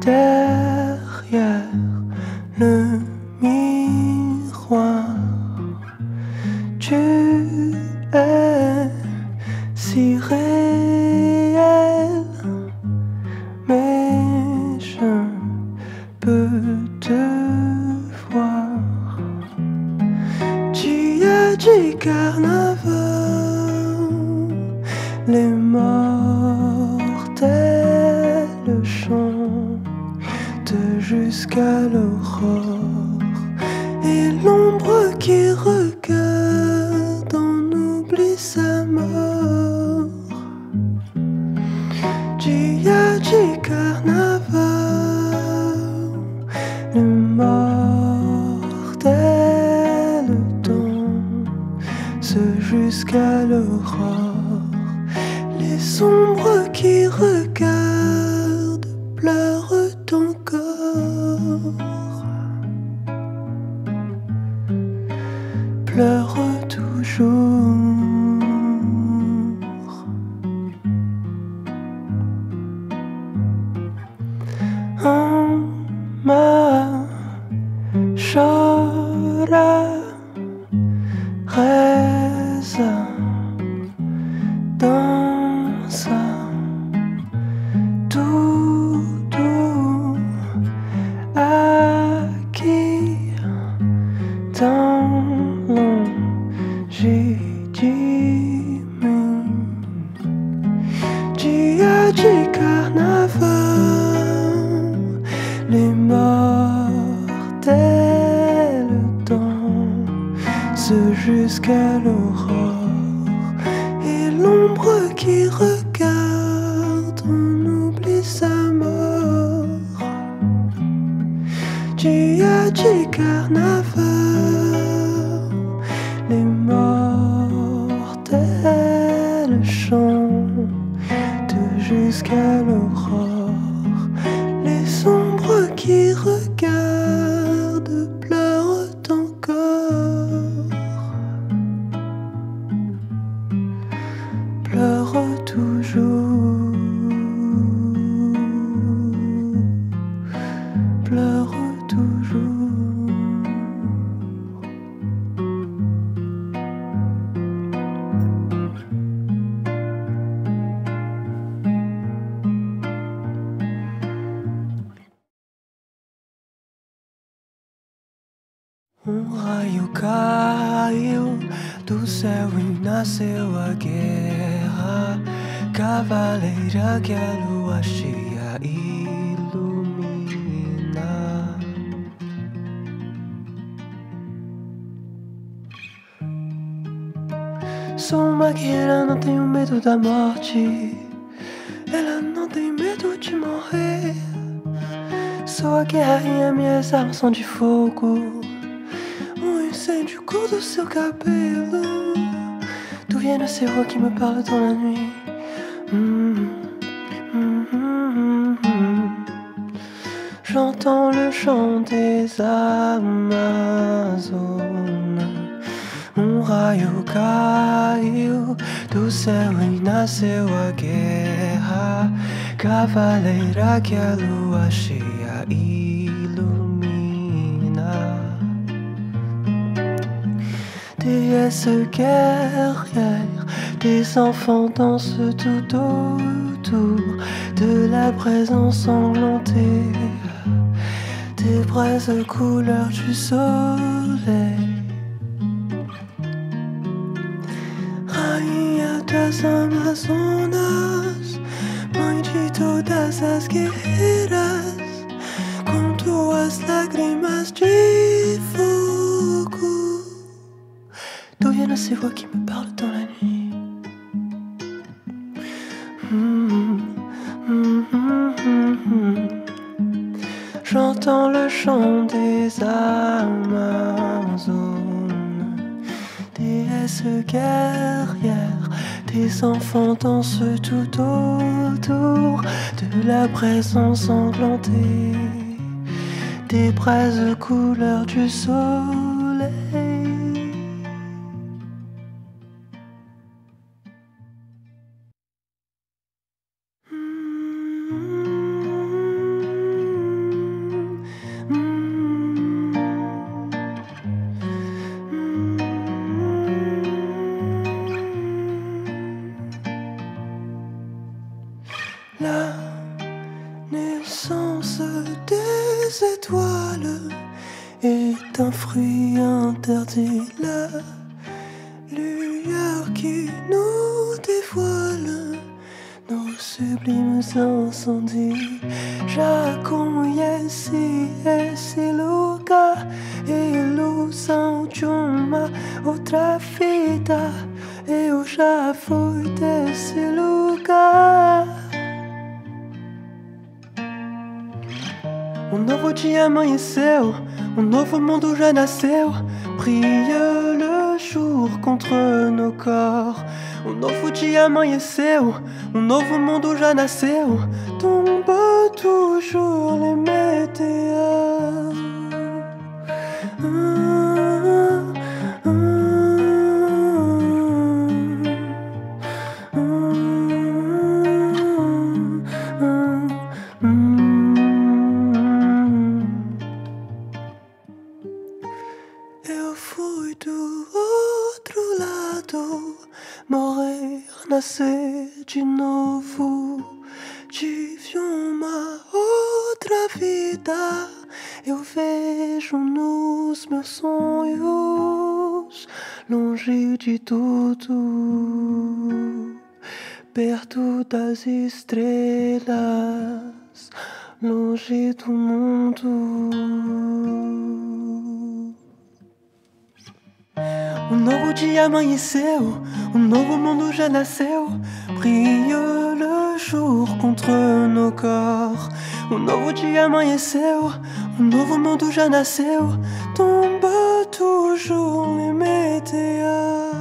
derrière le miroir. Tu es si réel, mais je peux te voir. Tu as dit carnaval, les mortels chantent jusqu'à l'aurore, et l'ombre qui regarde en oublie sa mort. Tu as dit carnaval, les mortels dansent jusqu'à l'aurore, les ombres qui regardent pleurent encore, pleurent toujours. En ma chora reza danse tout doux acquis dans l'ongidime. Tu as dit carnaval, les mortels dansent jusqu'à l'aurore, et l'ombre qui regarde en oublie sa mort. Tu as dit carnaval, les mortels chantent jusqu'à l'aurore, les ombres qui regardent pleurent encore, pleurent toujours, pleurent toujours. Raio caiu do céu e nasceu a guerra, cavaleira que a lua cheia ilumina. Sou uma guerreira, não tenho medo da morte, ela não tem medo de morrer. Sou a guerrainha, minhas armas são de fogo, incêndio cor do seu cabelo. D'où viennent ces voix qui me parlent dans la nuit? J'entends le chant des Amazones. Raio caiu do céu e nasceu a guerra, cavaleira que a lua cheia ilumina. Déesse guerrière, des enfants dansent tout autour de la braise ensanglantée, des braises couleur du soleil. Rainha das Amazonas, mãe de todas as guerreiras, com tuas lágrimas de fogo. D'où viennent ces voix qui me parlent dans la nuit? J'entends le chant des Amazones, déesse guerrière, des enfants dansent tout autour de la braise ensanglantée, des braises couleur du soleil. La naissance des étoiles est un fruit interdit. La lueur qui nous dévoile nos sublimes incendies. Jacconhece esse lugar, ilusão de uma outra vida. Eu já fui desse lugar. Um novo dia amanheceu, um novo mundo já nasceu. Brille le jour contre nos corps. Um novo dia amanheceu, um novo mundo já nasceu. Tombe toujours les météores. Eu fui do outro lado, morrer, nascer de novo. Tive uma outra vida, eu vejo nos meus sonhos, longe de tudo, perto das estrelas, longe do mundo. Um novo dia amanheceu, um novo mundo já nasceu. Brille le jour contre nos corps. Um novo dia amanheceu, um novo mundo já nasceu. Tombe toujours les météores.